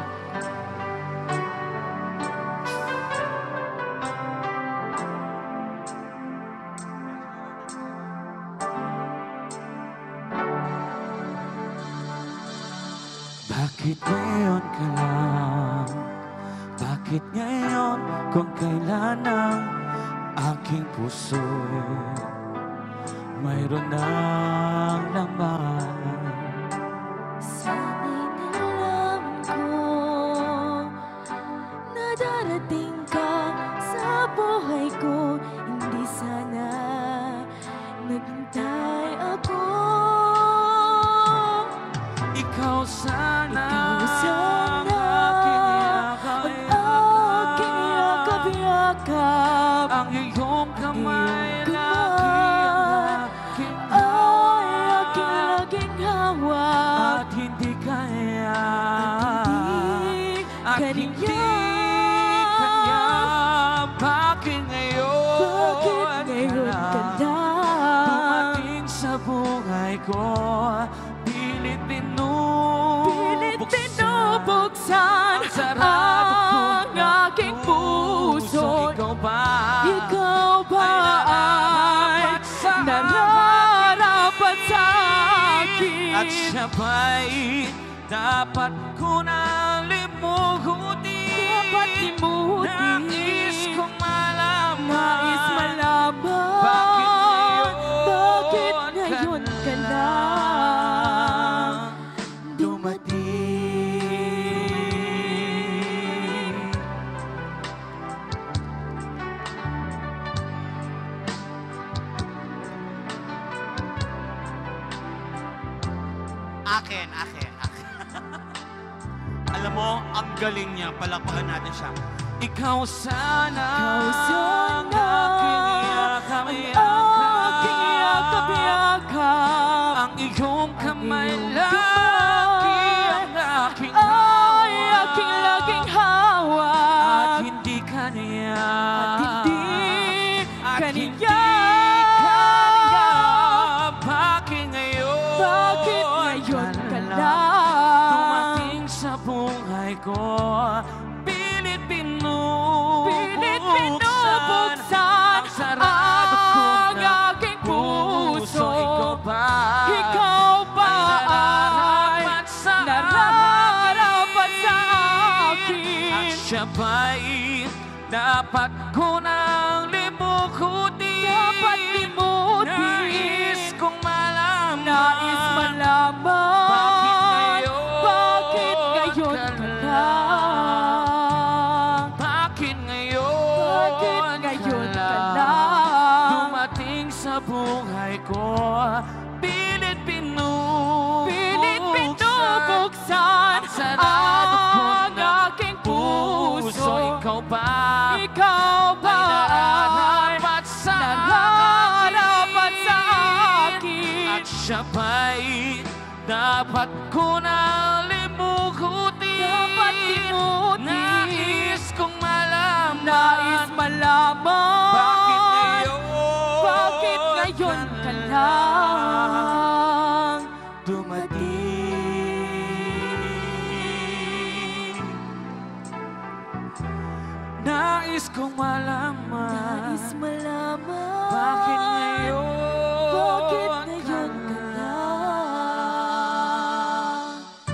Bakit ngayon ka lang? Bakit ngayon kung kailan ang aking puso'y mayroon ng laman? Sana'y nalaman ko na darating ka sa buhay ko. Hindi sana naghintay ako. Ikaw sana, Ikaw sana ang aking yakap-yakap. ang iyong kamay Iyong lagi ang aking ay aking laging hawak. at hindi kaya, At at hindi hindi kanya. kaya. Bakit ngayon, Bakit ngayon ka lang? dumating sa buhay ko, pilit Pilit binubuksan binubuksan ang sarado ang ko aking puso. Ikaw ba? Ikaw ba ay nararapat sa akin? At siya ba'y dapat ko na limutin? Dapat limutin. Nais kong malaman. Nais malaman. Bakit ngayon? Bakit ngayon ka lang dumating? Akin, akin, akin. Alam mo, ang galing niya. Palakpakan natin siya. Ikaw sana, Ikaw sana ang aking aking yakap-yakap. yakap-yakap. Ang iyong kamay iyong lagi kamay ang aking ay hawak. aking laging At hawak. hindi kaniya. At hindi At hindi kaniya. kaniya. Bakit ngayon? Bakit ngayon ka lang? Dumating sa buhay ko, pilit binubuksan Pilit binubuksan ang sarado ko ang na aking puso. Ikaw ba? Ikaw ba ay nararapat sa nararapat sa akin? At siya ba'y dapat ko nang limukutin? Dapat limutin. Nais kong malaman. Nais malaman. Bakit ngayon Bakit ngayon ka ka lang? Bakit ngayon? Bakit ngayon ka lang? Dumating sa buhay ko, pilit binubuksan. Pilit binubuksan ang sarado ko ang na aking puso. Ikaw ba? Ikaw ba ay ay nararapat sa nararapat sa akin? At siya ba'y dapat ko na limukutin? Dapat limutin. Nais kong malaman. Nais malaman. Bakit ngayon? Bakit ngayon ka lang dumating? Nais kong malaman. Nais malaman. Bakit ngayon? Bakit ngayon ka lang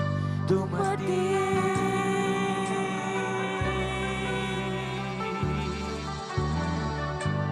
dumating?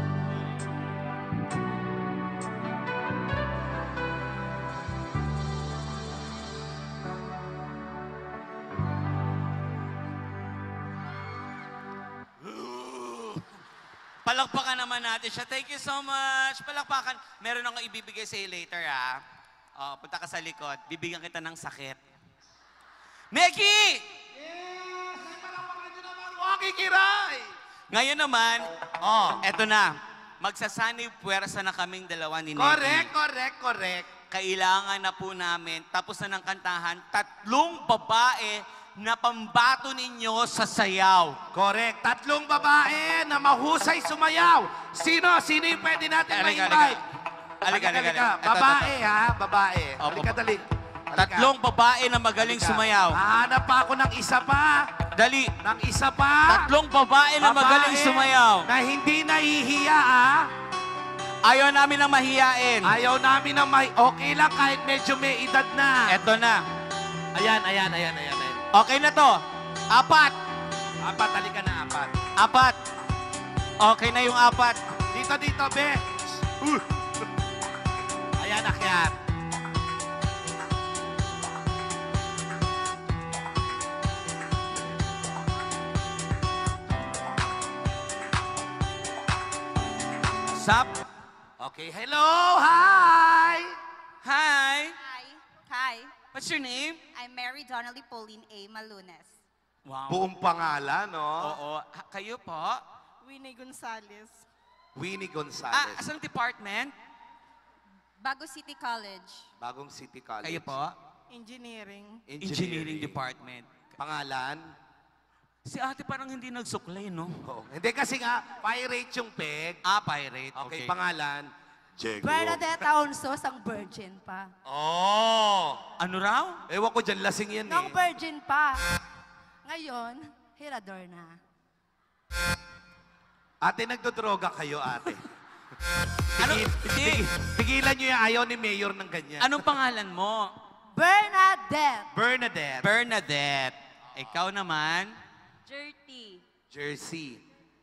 Palakpakan naman natin siya. Thank you so much. Palakpakan. Meron akong ibibigay sa iyo later, ha? Oh, punta ka sa likod. Bibigyan kita ng sakit. Negi! Yes! Palakpakan nyo naman, Wacky, Kiray! Ngayon naman, Oh, eto na. Magsasanib puwersa na kaming dalawa ni Negi. correct, correct, correct. Kailangan na po namin, tapos na ng kantahan, tatlong babae na pambato ninyo sa sayaw. Correct. Tatlong babae na mahusay sumayaw. Sino? Sino yung pwede natin Halika, ma-invite? Halika, halika, halika. Ito, Babae, ha? Babae. Oh, Halika, baba- dali. Halika. Tatlong babae na magaling Halika. sumayaw. Hahanap pa ako ng isa pa. Dali. Ng isa pa. Tatlong babae na magaling sumayaw. Na hindi nahihiya, ha? Ayaw namin ng mahiyain. Ayaw namin na may... Okay lang kahit medyo may edad na. Eto na. Ayan, ayan, ayan, ayan, ayan. Okay na to. Apat. Apat, halika na, apat. Apat. Okay na yung apat. Dito, dito, be. Uh. Ayan, akyat. Sup? Okay, hello, hi! Hi. Hi. Hi. What's your name? I'm Mary Donnelly Pauline A. Malunes. Wow. Buong pangalan, no? Oo. Ha- Kayo po? Winnie Gonzalez. Winnie Ah, Gonzalez. asang department? Bago City College. Bagong City College. Kayo po? Engineering. Engineering department. Pangalan? Si ate parang hindi nagsuklay, no? Oo. Hindi kasi nga, pirate yung peg. Ah, pirate. Okay, Okay. pangalan? Jego. Bernadette Aonso, sang virgin pa. Oh! Ano raw? Ewan ko dyan, lasing yan Nung eh. virgin pa. Ngayon, hirador na. Ate, nagdodroga kayo, ate. Ano? Tigil, Hindi. tigil, tigilan nyo yung ayaw ni Mayor ng ganyan. Anong pangalan mo? Bernadette. Bernadette. Bernadette. Ikaw naman? Jerty. Jersey.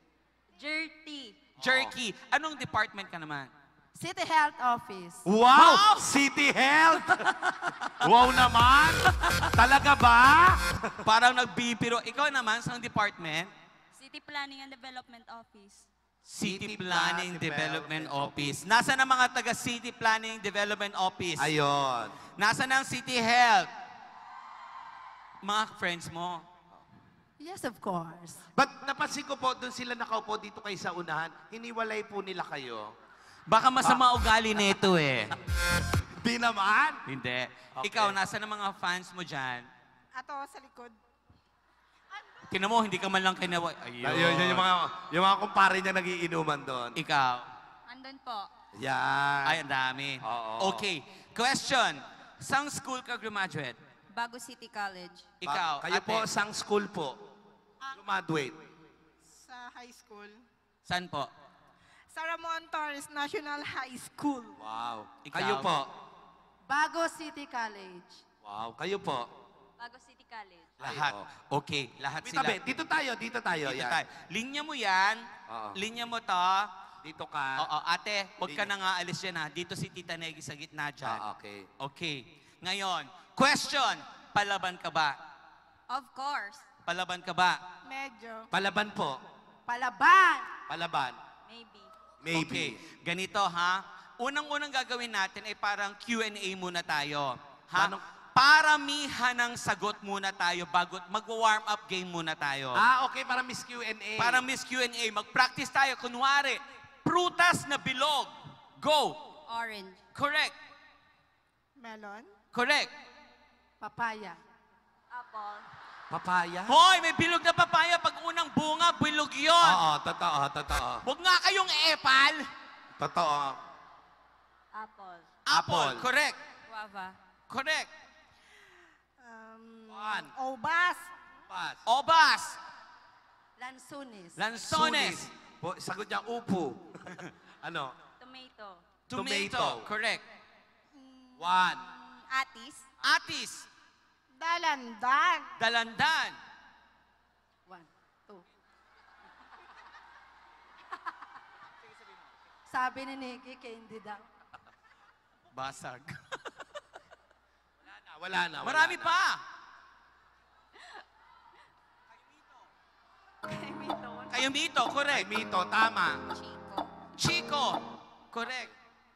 Jerty. Jerky. Anong department ka naman? City Health Office. Wow! City Health! Wow naman! Talaga ba? Parang nagbibiro. Ikaw naman, sa department? City Planning and Development Office. City City Planning Plan- Development Development Office. Nasaan ang mga taga City Planning Development Office? Ayon. Nasaan ang City Health? Mga friends mo. Yes, of course. But napansin ko po, doon sila nakaupo dito kayo sa unahan, hiniwalay po nila kayo. Baka masama ugali nito eh. Di naman. Hindi. Okay. Ikaw, nasaan ang mga fans mo dyan? Ato sa likod. Tinan mo, hindi ka man lang kinawa. Ayun. Ayun, yun, yung mga, yung mga kumpare niya nagiinuman doon. Ikaw. Andun po. Yan. Ay, ang dami. Oo. Okay. Question. Saan school ka graduate? Bago City College. Ikaw, Ba- kayo ate. po, sang school po? Graduate. Sa high school. Saan po? Sa Ramon Torres National High School. Wow. Ikaw? Kayo po? Bago City College. Wow. Kayo po? Bago City College. Lahat. Okay, lahat Wait, sila. tabi. Dito tayo, dito tayo. Dito yan. tayo. Linya mo yan. Oo. Linya mo to. Dito ka. Oo, ate, huwag ka Linya. nang aalis yan ha. Dito si Tita Negi sa gitna dyan. Ah, okay. Okay. Ngayon, question. Palaban ka ba? Of course. Palaban ka ba? Medyo. Palaban po. Palaban. Palaban. Maybe. Maybe. Okay. Ganito ha. Unang-unang gagawin natin ay parang Q and A muna tayo. Ha? Paano- Paramihan ng sagot muna tayo bago mag-warm up game muna tayo. Ah, okay. Para Miss Q and A. Para Miss Q and A, mag-practice tayo. Kunwari, prutas na bilog. Go. Orange. Correct. Melon. Correct. Papaya. Apple. Papaya? Hoy, may bilog na papaya. Pag unang bunga, bilog yun. Oo, totoo, totoo. Huwag nga kayong epal. Totoo. Apple. Apple. Apple. Correct. Guava. Correct. Um, One. Obas. Pass. Obas. Lansunis. Lanzones. Po, sagot niya, upo. ano? Tomato. Tomato. Tomato. Correct. One. Atis. Atis. Dalandan. Dalandan. One, two. Sabi ni Negi, candy daw. Basag. Wala na, wala na. Marami na. pa. Tomato. Kayumito. Correct. Ay, Mito, tama. Chico. Chico. Correct.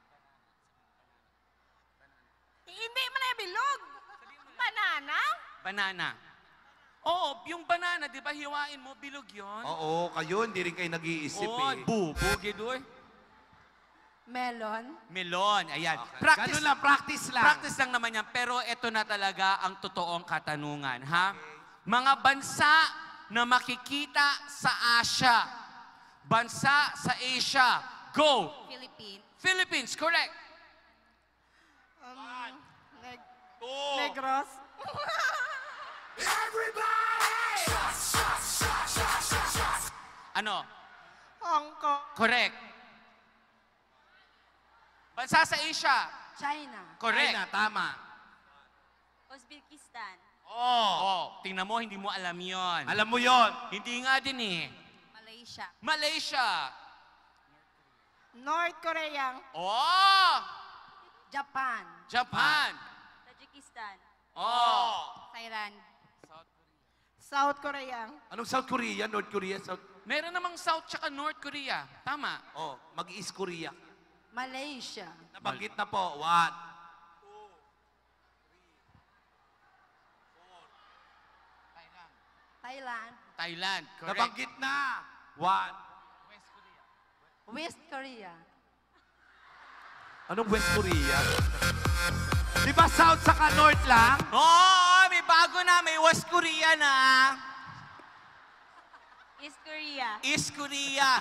Hindi mo na bilog. Banana. Banana. Oo, yung banana, di ba hiwain mo, bilog yun? Oo, kayo, hindi rin kayo nag-iisip Oo, eh. bubugi doy. Melon. Melon, ayan. Okay. Practice, Ganun lang, practice lang. practice lang naman yan, pero ito na talaga ang totoong katanungan, ha? Mga bansa na makikita sa Asia. Bansa sa Asia. Go! Philippines. Philippines, correct. Um, neg Two. Negros. Ano? Hong Kong. Correct. Bansa sa Asia. China. Correct. China, tama. Uzbekistan. Oh. Oh, tingnan mo, hindi mo alam yon. Alam mo yon. Hindi nga din eh. Malaysia. Malaysia. North Korea. Oh! Japan. Japan. Tajikistan. Oh! Thailand. South Korea. Anong South Korea? North Korea? South... Meron namang South tsaka North Korea. Tama. Oh, mag-East Korea. Malaysia. Nabanggit na po. One. Thailand. Thailand. Correct. Nabanggit na. One. West Korea. Anong West Korea? Di ba South saka North lang? Oh, may bago na. May West Korea na. East Korea. East Korea.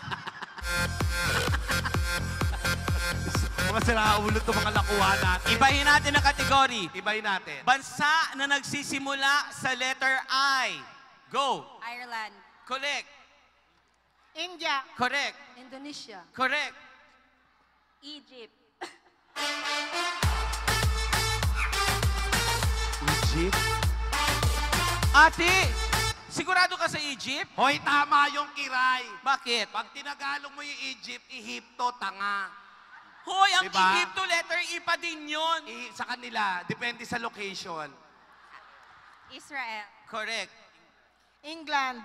Mga siraulo itong mga lakuha natin. Ibahin natin ang kategory. Ibahin natin. Bansa na nagsisimula sa letter I. Go. Ireland. Correct. India. Correct. Indonesia. Correct. Egypt. Egypt? Ate, sigurado ka sa Egypt? Hoy, tama yung Kiray. Bakit? Pag tinagalog mo yung Egypt, Ehipto, tanga. Hoy, ang Diba? Egypto letter I pa din yun. I, sa kanila, depende sa location. Israel. Correct. England.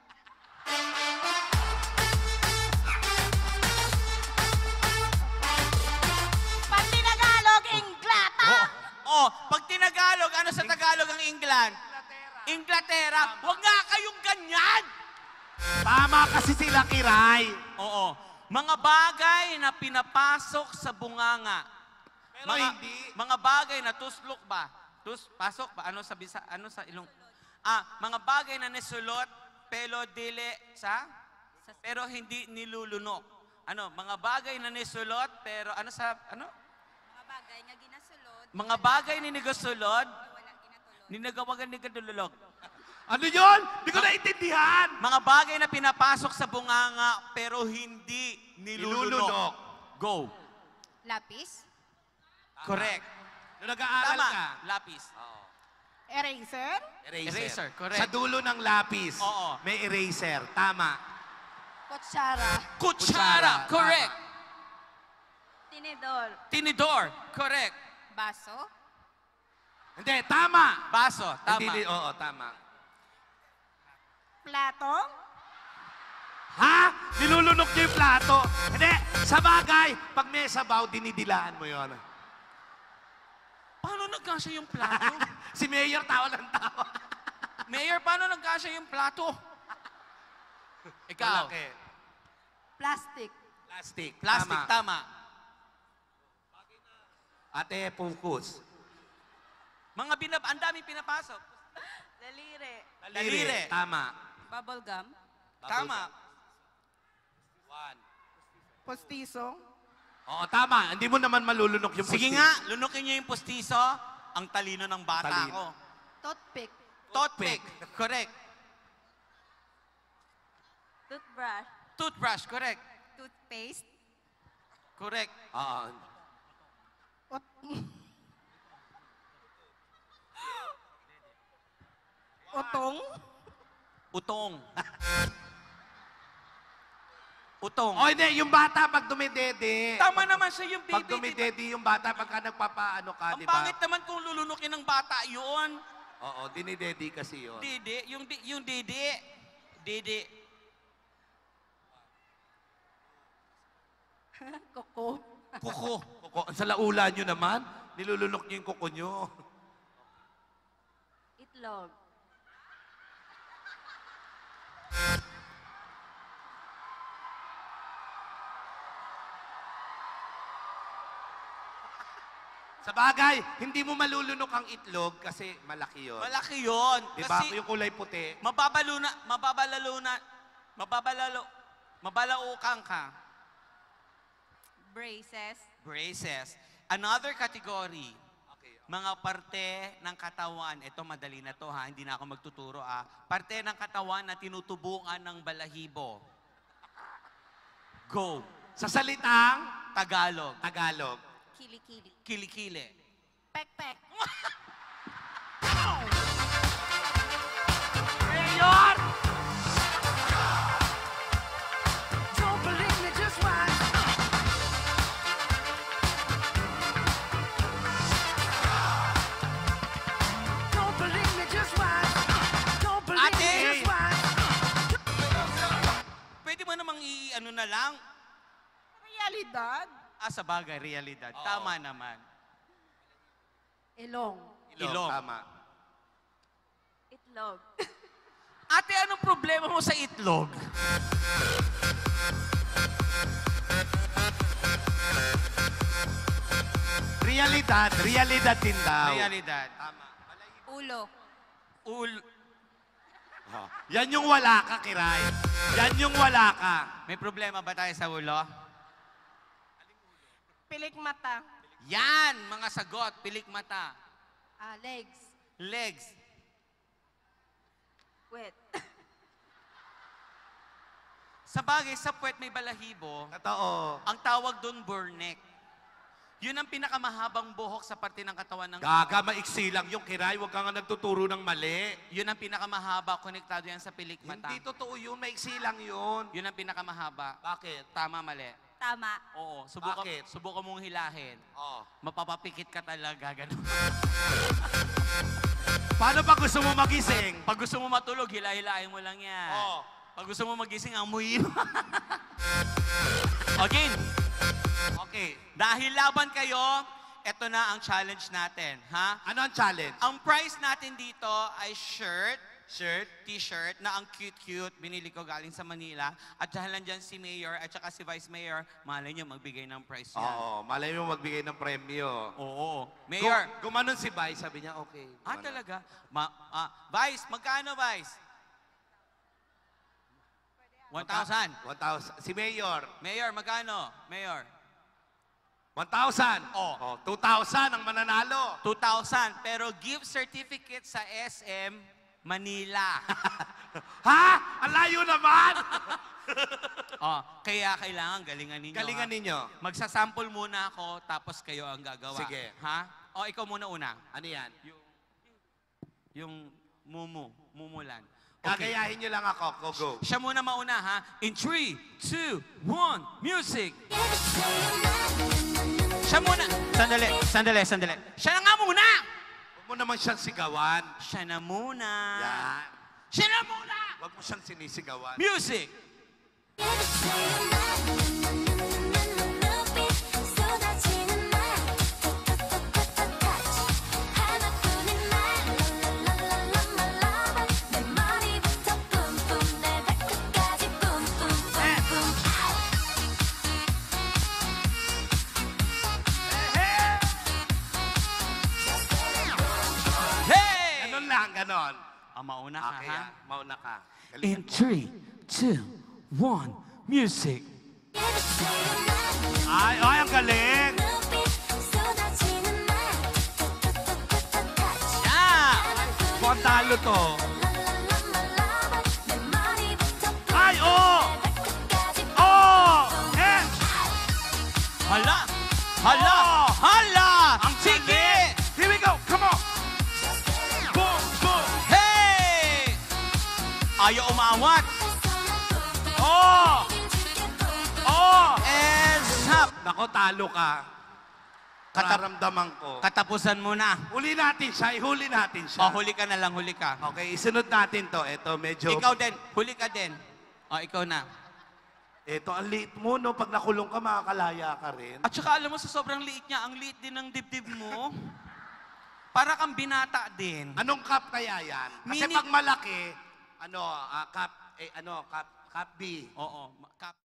Pag tinagalog, Inglata. Oh, pag tinagalog, ano sa Tagalog ang England? Inglaterra. Huwag nga kayong ganyan! Tama kasi sila, Kiray. Oo. Mga bagay na pinapasok sa bunganga. Pero mga, hindi. Mga bagay na tuslok ba? Tus, pasok ba? Ano sa bisa, ano sa ilong? Ah, mga bagay na nisulot, pero dili sa? Pero hindi nilulunok. Ano? Mga bagay na nisulot, pero ano sa, ano? Mga bagay nga ginasulod. Mga bagay ni nigasulod, Walang ginatulog. ninagawagan ni gadululok. Ano yun? Hindi ko naintindihan. Mga bagay na pinapasok sa bunganga, pero hindi nilulunok. Nilulunok. Go. Lapis. Correct. Nung nag-aaral Tama. ka. Lapis. Eraser. Eraser. Eraser, correct. Sa dulo ng lapis, Oo. may eraser. Tama. Kutsara. Kutsara. Kutsara. Correct. Tinidor. Tinidor. Correct. Baso. Hindi, tama. Baso. Tama. Hindi, oo, tama. Plato. Ha? Nilulunok niyo yung plato? Hindi, sa bagay, pag may sabaw, dinidilaan mo yun. Paano nagkasya yung plato? Si Mayor, tawa ng tawa. Mayor, paano nagkasya yung plato? Ikaw. Malaki. Plastic. Plastic. Plastic. Tama. Tama. Ate, focus. Mga binab... Ang daming pinapasok. Daliri. Daliri. Tama. Bubble gum. Tama. One. Postiso. Oo, tama. Hindi mo naman malulunok yung Sige pusti. nga, lunukin niyo yung pustiso. Ang talino ng bata Talino. ko. Toothpick. Toothpick. Correct. Toothbrush. Toothbrush. Correct. Toothpaste. Correct. Oo. Ot Utong. Utong. Utong. O hindi, yung bata pag dumidede. Tama naman siya yung baby. Pag dumidede yung bata, pagka nagpapaano ka, Ang di ba? pangit naman kung lulunukin ng bata yun. Oo, dinidede kasi yun. Didi. Yung, di, yung didi. Didi. Koko. Kuko. Kuko, sa laula nyo naman, nilulunok nyo yung kuko nyo. Itlog. Sa bagay, hindi mo malulunok ang itlog kasi malaki yun. Malaki yun. Di ba? Kasi Yung kulay puti. mababalo na, mababalalo na, mababalalo, mabalaukan ka. Braces. Braces. Another category. Okay. Mga parte ng katawan. Ito, madali na to ha. Hindi na ako magtuturo ah. Parte ng katawan na tinutubukan ng balahibo. Go. Sa salitang Tagalog. Tagalog. Kilikili. Kilikili. Pekpek. Realidad? Ah, sa bagay, realidad. Oo. Tama naman. Ilong. Ilong. Ilong. Tama. Itlog. Ate, anong problema mo sa itlog? Realidad. Realidad din daw. Realidad. Tama. Ulo. Ul... Oh. Yan yung wala ka, Kiray. Yan yung wala ka. May problema ba tayo sa ulo? Pilik mata. Yan, mga sagot. Pilik mata. Ah, legs. Legs. Wet. Sa bagay, sa puwet may balahibo. Totoo. Ang tawag doon, burnek. Yun ang pinakamahabang buhok sa parte ng katawan ng Gaga, maiksi lang yung Kiray. Huwag ka nga nagtuturo ng mali. Yun ang pinakamahaba, konektado yan sa pilik mata. Hindi totoo yun. Maiksi lang yun. Yun ang pinakamahaba. Bakit? Tama, mali. Tama. Oo, subukan, Bakit? subukan mong hilahin. Oh. Mapapapikit ka talaga, ganun. Paano pa gusto mo magising? Pag gusto mo matulog, hila-hilahin mo lang yan. Oo. Pag gusto mo magising, amuyin mo. Okay. Okay. Dahil laban kayo, eto na ang challenge natin, ha? Ano ang challenge? Ang prize natin dito ay shirt, Shirt? t-shirt na ang cute-cute, binili ko galing sa Manila. At dahil nandyan si Mayor at saka si Vice Mayor, malay nyo magbigay ng prize yan. Oo. Malay mo magbigay ng premyo. Oo. Mayor. Gu- gumanon si Bai, sabi niya, okay. Ah, Gumanon. talaga? Ma ah, Vice, magkano, Vice? one thousand. one thousand. Si Mayor. Mayor, magkano? Mayor. one thousand. Oh. Oh, two thousand ang mananalo. two thousand. Pero gift certificate sa S M Manila. Ha? Ang layo naman! Oh, kaya kailangan galingan ninyo. Galingan ha? ninyo. Magsasample muna ako, tapos kayo ang gagawa. Sige. Ha? O, ikaw muna una. Ano yan? Yung, yung mumu, mumulan. Gagayahin nyo lang ako. Go, go. Siya muna mauna, ha? In three, two, one, music! Siya muna. Sandali, sandali, sandali. Siya na nga muna! Huwag mo naman siyang sigawan. Siya na muna. Yan. Siya na muna! Huwag mo siyang sinisigawan. Music! Hey! Ganon lang, ganon. Ah, mauna ka, Okay, ha? ah. Mauna ka. In Galingan mo. three, two, one, music! Ay, ay, ang galing! Yeah! Mukhang talo to. Ay, oh! Oh! Eh! Hala! Hala! Oh! Hala! Ang Sige! galing! Here we go! Come on! Boom! Boom! Hey! Ayaw umawat! Oh! Oh! And stop! Nako, talo ka. Kataramdaman ko. Katapusan mo na. Huli natin siya. Ihuli natin O, siya. huli ka na lang, huli ka. Okay, isunod natin to. Ito, medyo... Ikaw din, huli ka din. O, ikaw na. Ito, ang liit mo, no? Pag nakulong ka, makakalaya ka rin. At saka alam mo, sa sobrang liit niya, ang liit din ng dibdib mo. Para kang binata din. Anong cup kaya yan? Kasi Mini- pag malaki, ano, ah, cup, eh, ano, cup, cup B. Oo. Kap